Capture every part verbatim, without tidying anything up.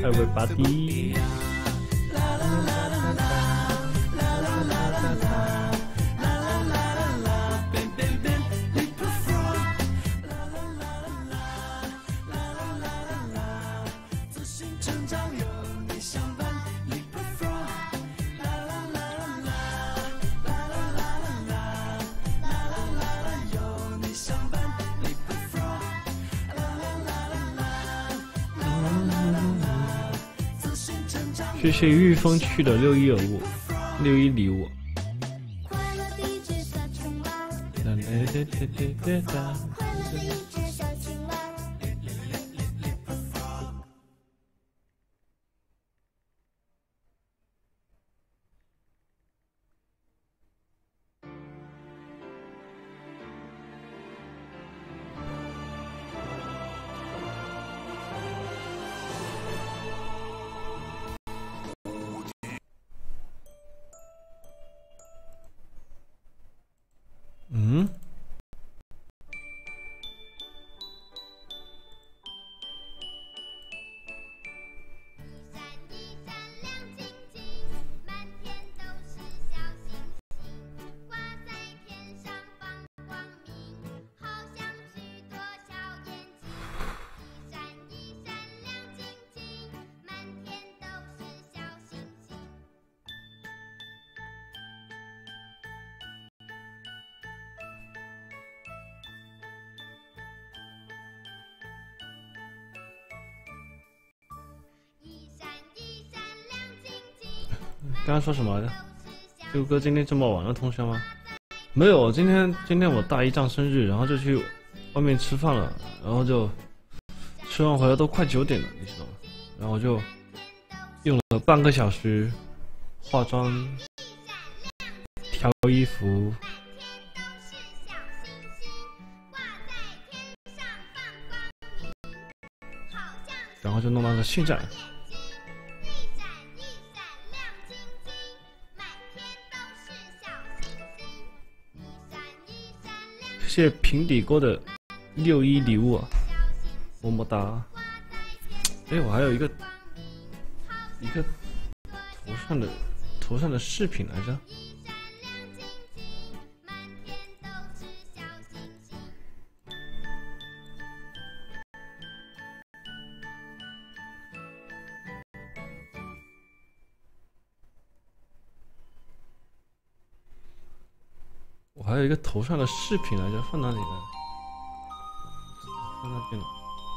everybody。谢谢御风区的六一礼物，六一礼物。嗯，刚刚说什么来着？六哥今天这么晚了，同学吗？没有，今天今天我大姨丈生日，然后就去外面吃饭了，然后就吃完回来都快九点了，你知道吗？然后就用了半个小时化妆、挑衣服，然后就弄到了现在。谢谢平底锅的六一礼物啊，么么哒！哎，我还有一个一个头上的头上的饰品来着。我还有一个头上的饰品来着，放哪里了？放那边了。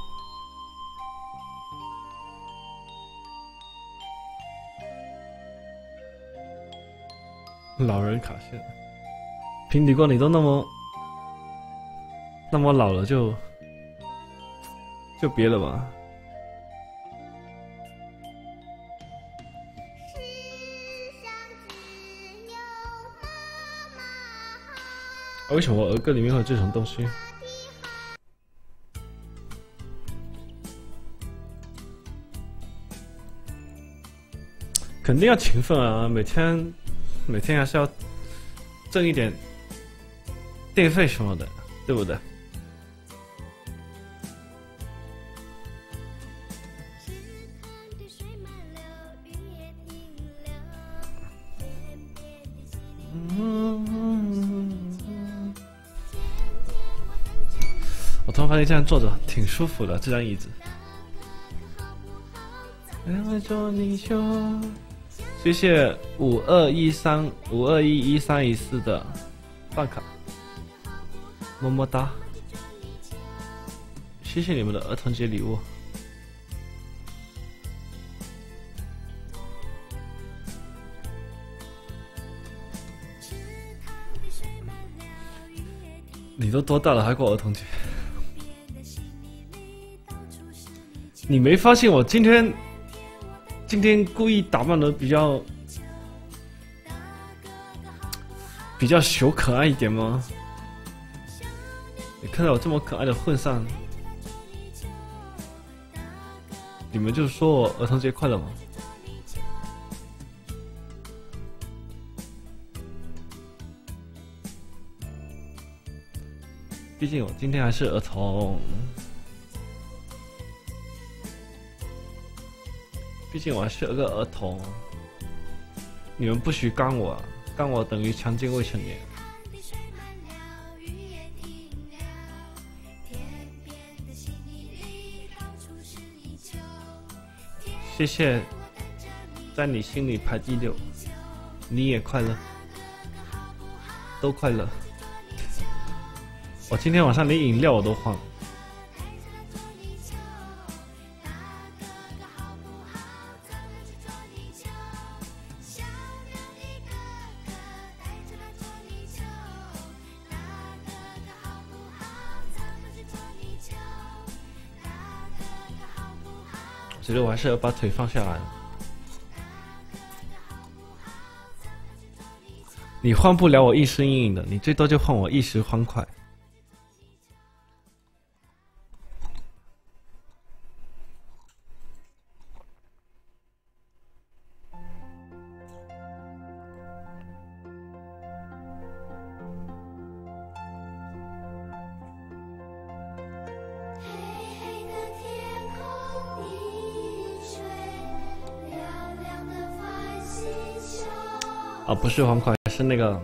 老人卡线，平底锅你都那么那么老了就就别了吧。为什么我儿歌里面会有这种东西？肯定要勤奋啊，每天每天还是要挣一点电费什么的，对不对？我突然发现这样坐着挺舒服的，这张椅子。谢谢五二一三五二一一三一四的饭卡，么么哒！谢谢你们的儿童节礼物。你都多大了还过儿童节？你没发现我今天今天故意打扮的比较比较小可爱一点吗？你看到我这么可爱的混上，你们就说我儿童节快乐吗？毕竟我今天还是儿童。 毕竟我还是个儿童，你们不许干我，干我等于强奸未成年。谢谢，在你心里排第六，你也快乐，都快乐。我今天晚上连饮料我都换了。我觉得我还是要把腿放下来。你换不了我一身阴影的，你最多就换我一时欢快。啊，不是欢快，是那个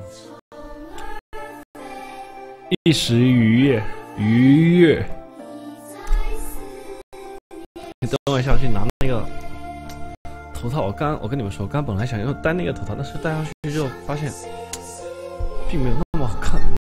一时愉悦，愉悦。你等我一下，我去拿那个头套。我刚，我跟你们说，我刚本来想用戴那个头套，但是戴上去之后发现并没有那么好看。